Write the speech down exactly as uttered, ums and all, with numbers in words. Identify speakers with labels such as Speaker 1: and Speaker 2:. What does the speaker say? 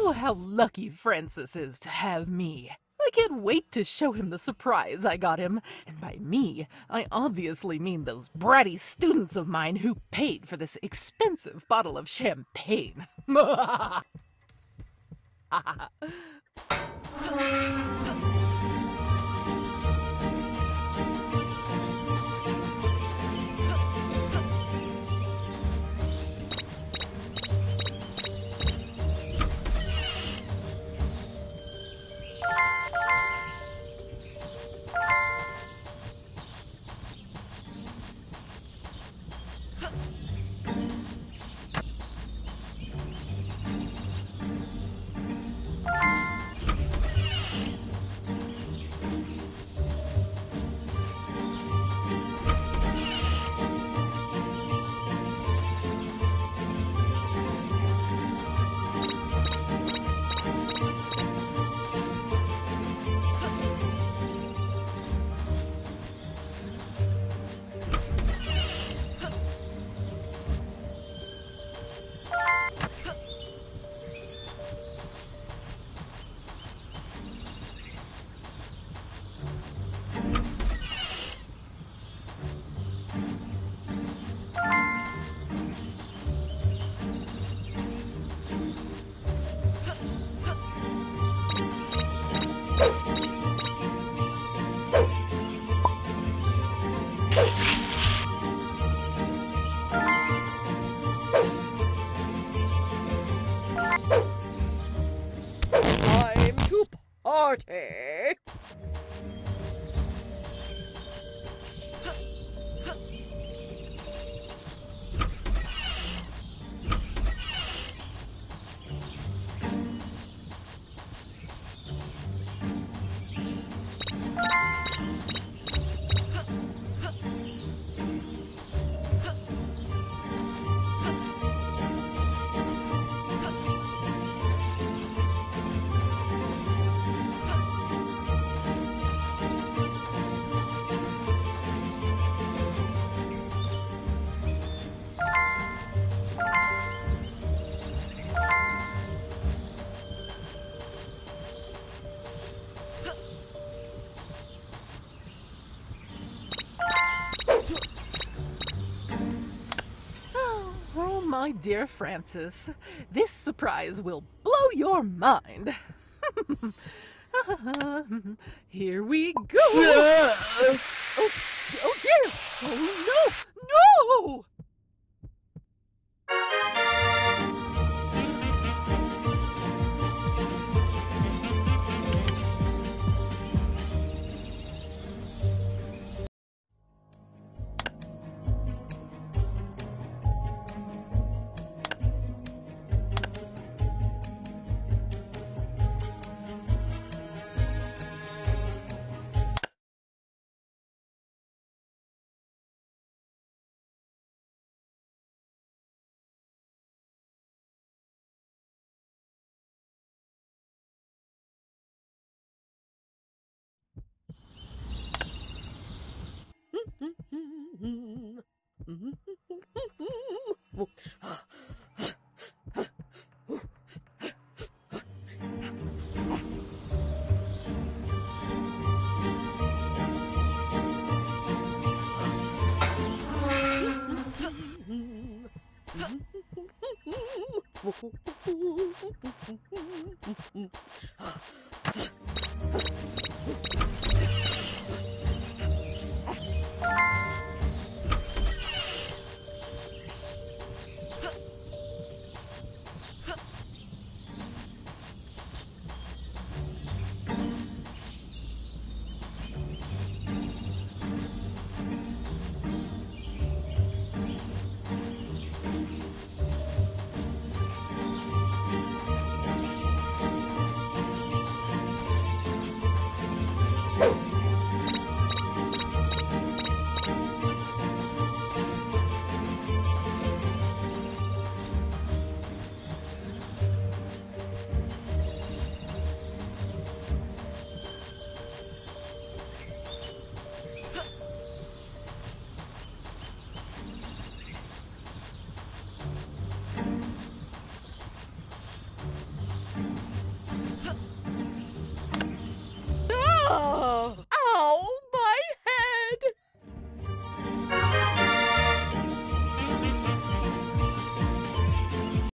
Speaker 1: Oh, how lucky Francis is to have me. I can't wait to show him the surprise I got him. And by me, I obviously mean those bratty students of mine who paid for this expensive bottle of champagne.
Speaker 2: Time to party!
Speaker 1: Oh, my dear Francis, this surprise will blow your mind. Here we go. Oh, oh dear. Oh, no, no.
Speaker 2: Ah!